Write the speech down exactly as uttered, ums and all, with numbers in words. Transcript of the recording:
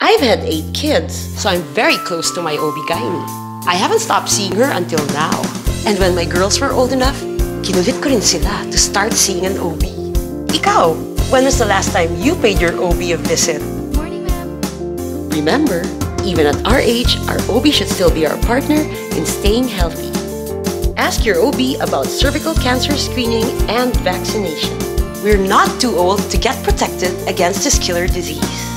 I've had eight kids, so I'm very close to my O B G Y N. I haven't stopped seeing her until now. And when my girls were old enough, kinulit ko rin sila to start seeing an O B. Ikaw, when was the last time you paid your O B a visit? Morning, ma'am. Remember, even at our age, our O B should still be our partner in staying healthy. Ask your O B about cervical cancer screening and vaccination. We're not too old to get protected against this killer disease.